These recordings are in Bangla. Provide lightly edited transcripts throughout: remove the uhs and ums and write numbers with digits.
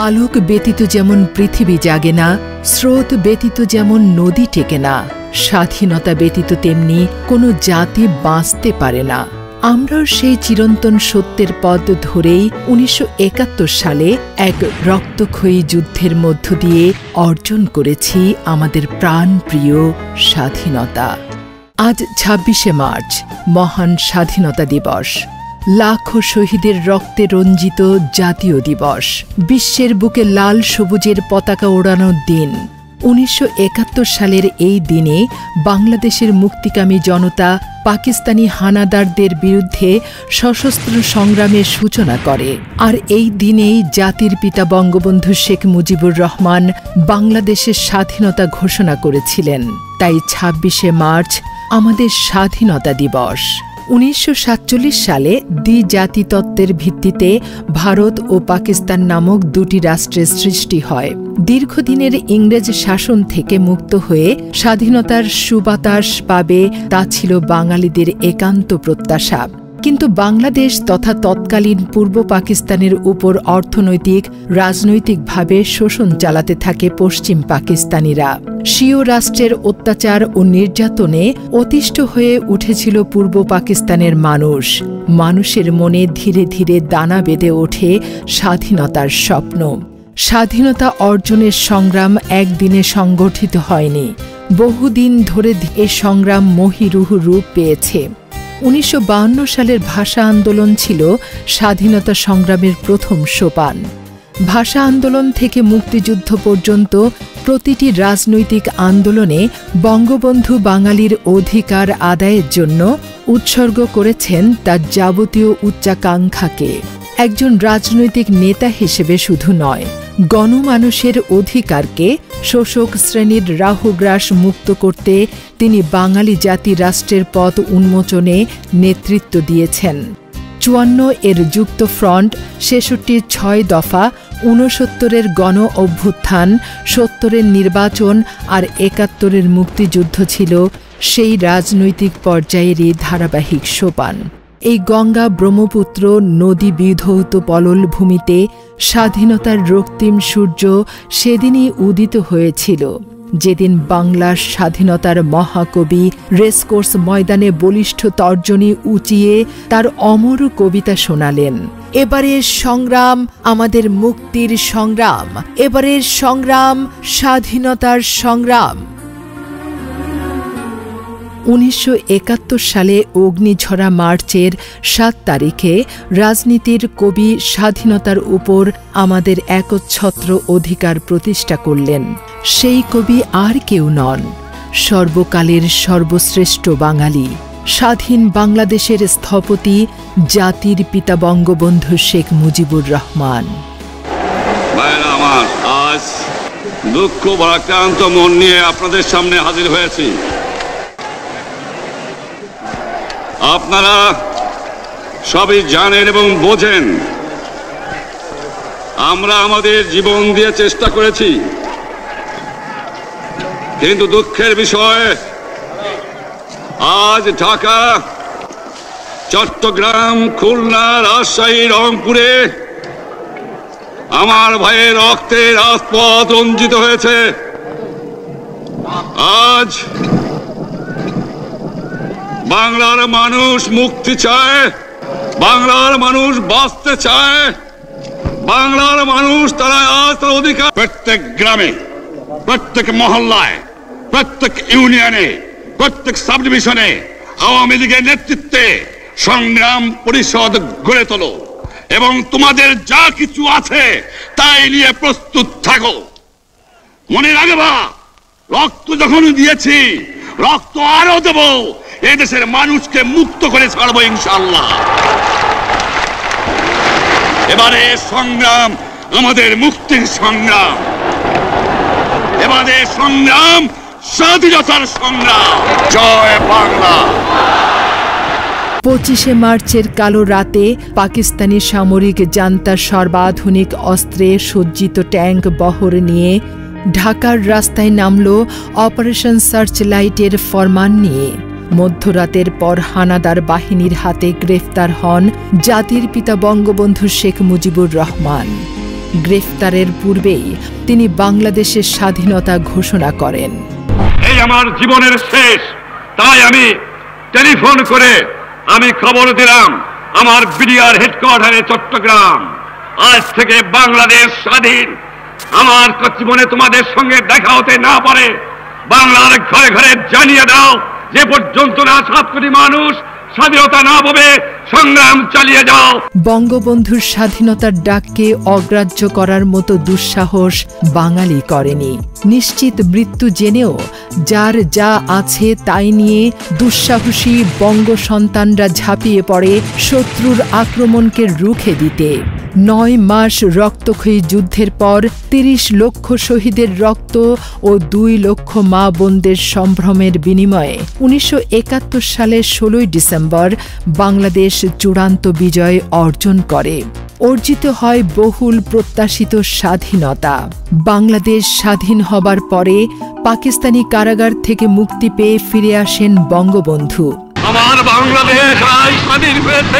আলোক ব্যতীত যেমন পৃথিবী জাগে না, স্রোত ব্যতীত যেমন নদী টেকে না, স্বাধীনতা ব্যতীত তেমনি কোনো জাতি বাঁচতে পারে না। আমরাও সেই চিরন্তন সত্যের পথ ধরেই ১৯৭১ সালে এক রক্তক্ষয়ী যুদ্ধের মধ্য দিয়ে অর্জন করেছি আমাদের প্রাণপ্রিয় স্বাধীনতা। আজ ২৬শে মার্চ, মহান স্বাধীনতা দিবস, লাখো শহীদের রক্তে রঞ্জিত জাতীয় দিবস, বিশ্বের বুকে লাল সবুজের পতাকা ওড়ানোর দিন। ১৯৭১ সালের এই দিনে বাংলাদেশের মুক্তিকামী জনতা পাকিস্তানি হানাদারদের বিরুদ্ধে সশস্ত্র সংগ্রামের সূচনা করে। আর এই দিনেই জাতির পিতা বঙ্গবন্ধু শেখ মুজিবুর রহমান বাংলাদেশের স্বাধীনতা ঘোষণা করেছিলেন। তাই ২৬শে মার্চ আমাদের স্বাধীনতা দিবস। ১৯৪৭ সালে দ্বিজাতিতত্ত্বের ভিত্তিতে ভারত ও পাকিস্তান নামক দুটি রাষ্ট্রের সৃষ্টি হয়। দীর্ঘদিনের ইংরেজ শাসন থেকে মুক্ত হয়ে স্বাধীনতার সুবাতাস পাবে, তা ছিল বাঙালিদের একান্ত প্রত্যাশা। কিন্তু বাংলাদেশ তথা তৎকালীন পূর্ব পাকিস্তানের উপর অর্থনৈতিক, রাজনৈতিকভাবে শোষণ চালাতে থাকে পশ্চিম পাকিস্তানিরা। স্বীয় রাষ্ট্রের অত্যাচার ও নির্যাতনে অতিষ্ঠ হয়ে উঠেছিল পূর্ব পাকিস্তানের মানুষ। মানুষের মনে ধীরে ধীরে দানা বেঁধে ওঠে স্বাধীনতার স্বপ্ন। স্বাধীনতা অর্জনের সংগ্রাম একদিনে সংগঠিত হয়নি, বহুদিন ধরে এ সংগ্রাম মহীরুহ রূপ পেয়েছে। ১৯৫২ সালের ভাষা আন্দোলন ছিল স্বাধীনতা সংগ্রামের প্রথম সোপান। ভাষা আন্দোলন থেকে মুক্তিযুদ্ধ পর্যন্ত প্রতিটি রাজনৈতিক আন্দোলনে বঙ্গবন্ধু বাঙালির অধিকার আদায়ের জন্য উৎসর্গ করেছেন তার যাবতীয় উচ্চাকাঙ্ক্ষাকে। একজন রাজনৈতিক নেতা হিসেবে শুধু নয়, গণমানুষের অধিকারকে শোষক শ্রেণীর রাহুগ্রাস মুক্ত করতে তিনি বাঙালি জাতি রাষ্ট্রের পথ উন্মোচনে নেতৃত্ব দিয়েছেন। ৫৪ এর যুক্ত ফ্রন্ট, ৬৬ ৬ দফা, ৬৯ গণ অভ্যুত্থান, ৭০ নির্বাচন আর ৭১ মুক্তিযুদ্ধ ছিল সেই রাজনৈতিক পর্যায়েরই ধারাবাহিক সোপান। এই গঙ্গা ব্রহ্মপুত্র নদী বিধৌত পলল ভূমিতে স্বাধীনতার রক্তিম সূর্য সেদিনই উদিত হয়েছিল, যেদিন বাংলার স্বাধীনতার মহাকবি রেসকোর্স ময়দানে বলিষ্ঠ তর্জনী উঁচিয়ে তার অমর কবিতা শোনালেন। এবারের সংগ্রাম আমাদের মুক্তির সংগ্রাম, এবারের সংগ্রাম স্বাধীনতার সংগ্রাম। ১৯৭১ সালে অগ্নিঝরা মার্চের ৭ তারিখে রাজনীতির কবি স্বাধীনতার উপর আমাদের একচ্ছত্র অধিকার প্রতিষ্ঠা করলেন। সেই কবি আর কেউ নন, সর্বকালের সর্বশ্রেষ্ঠ বাঙালি, স্বাধীন বাংলাদেশের স্থপতি, জাতির পিতা বঙ্গবন্ধু শেখ মুজিবুর রহমান। আজ দুঃখ ভারাক্রান্ত মন নিয়ে আপনাদের সামনে হাজির হয়েছি। আপনারা সবই জানেন এবং বোঝেন, আমরা আমাদের জীবন দিয়ে চেষ্টা করেছি, কিন্তু দুঃখের বিষয় আজ ঢাকা, চট্টগ্রাম, খুলনা, রাজশাহী, রংপুরে আমার ভাইয়ের রক্তে রাজপথ রঞ্জিত হয়েছে। আজ বাংলার মানুষ মুক্তি চায়, বাংলার মানুষ বাঁচতে চায়, বাংলার মানুষ তারা আজ তার অধিকার। প্রত্যেক গ্রামে, প্রত্যেক মহল্লায়, প্রত্যেক ইউনিয়নে, প্রত্যেক সাব ডিভিশনে আওয়ামী লীগের নেতৃত্বে সংগ্রাম পরিষদ গড়ে তোলো এবং তোমাদের যা কিছু আছে তাই নিয়ে প্রস্তুত থাকো। মনে রাখবা, রক্ত যখন দিয়েছি, রক্ত আরো দেব, এই দেশের মানুষকে মুক্ত করে ছাড়বো ইনশাআল্লাহ। এবারে সংগ্রাম আমাদের মুক্তির সংগ্রাম, এবারে সংগ্রাম স্বাধীনতার সংগ্রাম। জয় বাংলা। ২৫শে মার্চের কালো রাতে পাকিস্তানি সামরিক জান্তা সর্বাধুনিক অস্ত্রে সজ্জিত ট্যাঙ্ক বহর নিয়ে ঢাকার রাস্তায় নামল অপারেশন সার্চ লাইটের ফরমান নিয়ে। মধ্যরাতের পর হানাদার বাহিনীর হাতে গ্রেফতার হন জাতির পিতা বঙ্গবন্ধু শেখ মুজিবুর রহমান। গ্রেফতারের পূর্বেই তিনি বাংলাদেশের স্বাধীনতা ঘোষণা করেন। এই আমার জীবনের শেষ, তাই আমি টেলিফোন করে আমি খবর দিলাম আমার বিডিআর হেডকোয়ার্টারে চট্টগ্রাম, আজ থেকে বাংলাদেশ স্বাধীন। আমার জীবনে তোমাদের সঙ্গে দেখা হতে না পারে, বাংলার ঘরে ঘরে জানিয়ে দাও যে পর্যন্ত না 7 কোটি মানুষ স্বাধীনতা না পাবে সংগ্রাম চালিয়ে যাও। বঙ্গবন্ধুর স্বাধীনতার ডাককে অগ্রাহ্য করার মতো দুঃসাহস বাঙালি করেনি। নিশ্চিত মৃত্যু জেনেও যার যা আছে তাই নিয়ে দুঃসাহসী বঙ্গ সন্তানরা ঝাঁপিয়ে পড়ে শত্রুর আক্রমণকে রুখে দিতে। 9 মাস রক্তক্ষয়ী যুদ্ধের পর 30 লক্ষ শহীদের রক্ত ও 2 লক্ষ মা বোনদের সম্ভ্রমের বিনিময়ে 1971 সালের 16 ডিসেম্বর বাংলাদেশ চূড়ান্ত বিজয় অর্জন করে। অর্জিত হয় বহুল প্রত্যাশিত স্বাধীনতা। বাংলাদেশ স্বাধীন হবার পরে পাকিস্তানি কারাগার থেকে মুক্তি পেয়ে ফিরে আসেন বঙ্গবন্ধু। আমার বাংলাদেশ আজ স্বাধীন হয়েছে,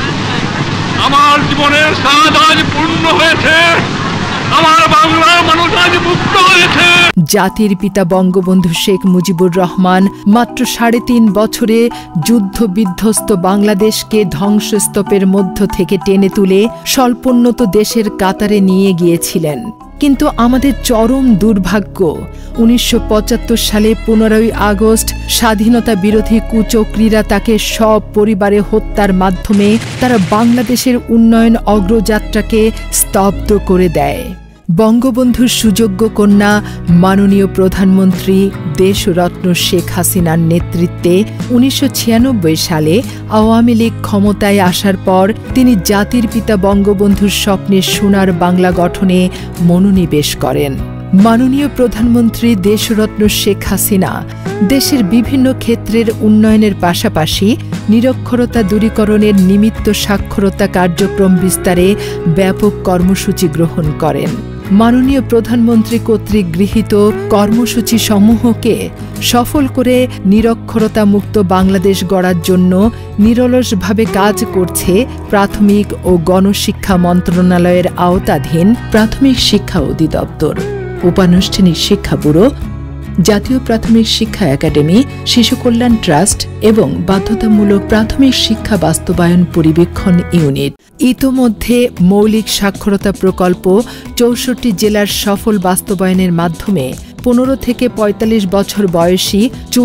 আমার জীবনের স্বাদ আজ পূর্ণ হয়েছে, আমার বাংলার মানুষ আজ মুক্ত হয়েছে। জাতির পিতা বঙ্গবন্ধু শেখ মুজিবুর রহমান মাত্র 3.5 বছরে যুদ্ধ বিধ্বস্ত বাংলাদেশকে ধ্বংসস্তূপের মধ্য থেকে টেনে তুলে স্বল্পোন্নত দেশের কাতারে নিয়ে গিয়েছিলেন। কিন্তু আমাদের চরম দুর্ভাগ্য 1975 সালে 15ই আগস্ট স্বাধীনতা বিরোধী কুচক্রীরা তাকে সপরিবারে হত্যার মাধ্যমে তারা বাংলাদেশের উন্নয়ন অগ্রযাত্রাকে স্তব্ধ করে দেয়। বঙ্গবন্ধুর সুযোগ্য কন্যা মাননীয় প্রধানমন্ত্রী দেশরত্ন শেখ হাসিনার নেতৃত্বে 1996 সালে আওয়ামী লীগ ক্ষমতায় আসার পর তিনি জাতির পিতা বঙ্গবন্ধুর স্বপ্নের সোনার বাংলা গঠনে মনোনিবেশ করেন। মাননীয় প্রধানমন্ত্রী দেশরত্ন শেখ হাসিনা দেশের বিভিন্ন ক্ষেত্রের উন্নয়নের পাশাপাশি নিরক্ষরতা দূরীকরণের নিমিত্ত সাক্ষরতা কার্যক্রম বিস্তারে ব্যাপক কর্মসূচি গ্রহণ করেন। মাননীয় প্রধানমন্ত্রী কর্তৃক গৃহীত কর্মসূচি সমূহকে সফল করে নিরক্ষরতা মুক্ত বাংলাদেশ গড়ার জন্য নিরলসভাবে কাজ করছে প্রাথমিক ও গণশিক্ষা মন্ত্রণালয়ের আওতাধীন প্রাথমিক শিক্ষা অধিদপ্তর, উপানুষ্ঠানিক শিক্ষা ব্যুরো, জাতীয় প্রাথমিক শিক্ষা একাডেমি, শিশু কল্যাণ ট্রাস্ট এবং বাধ্যতামূলক প্রাথমিক শিক্ষা বাস্তবায়ন পরিবীক্ষণ ইউনিট। ইতোমধ্যে মৌলিক সাক্ষরতা প্রকল্প 64 জেলার সফল বাস্তবায়নের মাধ্যমে 15 থেকে 45 বছর বয়সী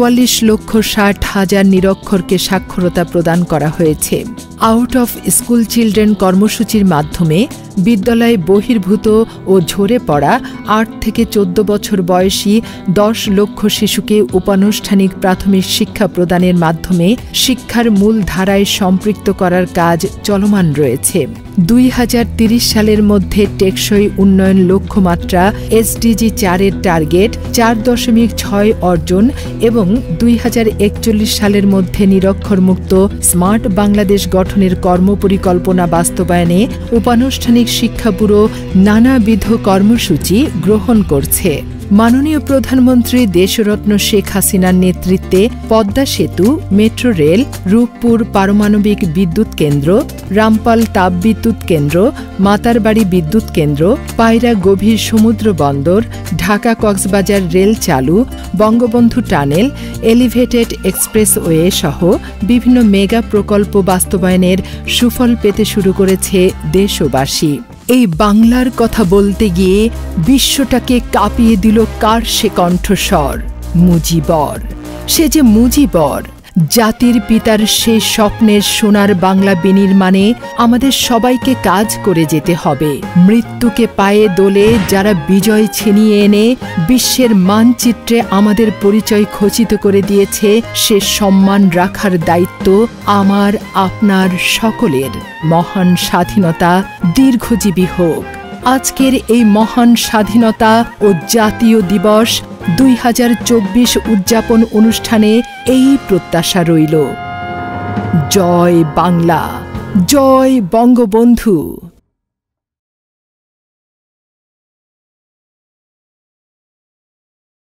44,60,000 নিরক্ষরকে সাক্ষরতা প্রদান করা হয়েছে। আউট অফ স্কুল চিলড্রেন কর্মসূচির মাধ্যমে বিদ্যালয় বহির্ভূত ও ঝরে পড়া 8 থেকে 14 বছর বয়সী 10 লক্ষ শিশুকে উপানুষ্ঠানিক প্রাথমিক শিক্ষা প্রদানের মাধ্যমে শিক্ষার মূল ধারায় সম্পৃক্ত করার কাজ চলমান রয়েছে। 2030 সালের মধ্যে টেকসই উন্নয়ন লক্ষ্যমাত্রা SDG 4-এর টার্গেট 4.6 অর্জন এবং 2041 সালের মধ্যে নিরক্ষরমুক্ত স্মার্ট বাংলাদেশ গঠনের কর্মপরিকল্পনা বাস্তবায়নে উপানুষ্ঠানিক শিক্ষা ব্যুরো নানাবিধ কর্মসূচি গ্রহণ করছে। মাননীয় প্রধানমন্ত্রী দেশরত্ন শেখ হাসিনার নেতৃত্বে পদ্মা সেতু, মেট্রো রেল, রূপপুর পারমাণবিক বিদ্যুৎ কেন্দ্র, রামপাল তাপবিদ্যুৎ কেন্দ্র, মাতারবাড়ি বিদ্যুৎ কেন্দ্র, পায়রা গভীর সমুদ্র বন্দর, ঢাকা কক্সবাজার রেল চালু, বঙ্গবন্ধু টানেল, এলিভেটেড এক্সপ্রেসওয়ে সহ বিভিন্ন মেগা প্রকল্প বাস্তবায়নের সুফল পেতে শুরু করেছে দেশবাসী। এই বাংলার কথা বলতে গিয়ে বিশ্বটাকে কাঁপিয়ে দিল কার সে কণ্ঠস্বর? মুজিবর। সে যে মুজিবর, জাতির পিতার সে স্বপ্নের সোনার বাংলা বিনির্মাণে আমাদের সবাইকে কাজ করে যেতে হবে। মৃত্যুকে পায়ে দোলে যারা বিজয় ছিনিয়ে এনে বিশ্বের মানচিত্রে আমাদের পরিচয় খচিত করে দিয়েছে, সে সম্মান রাখার দায়িত্ব আমার, আপনার সকলের। মহান স্বাধীনতা দীর্ঘজীবী হোক। আজকের এই মহান স্বাধীনতা ও জাতীয় দিবস 2024 উদযাপন অনুষ্ঠানে এই প্রত্যাশা রইল। জয় বাংলা, জয় বঙ্গবন্ধু।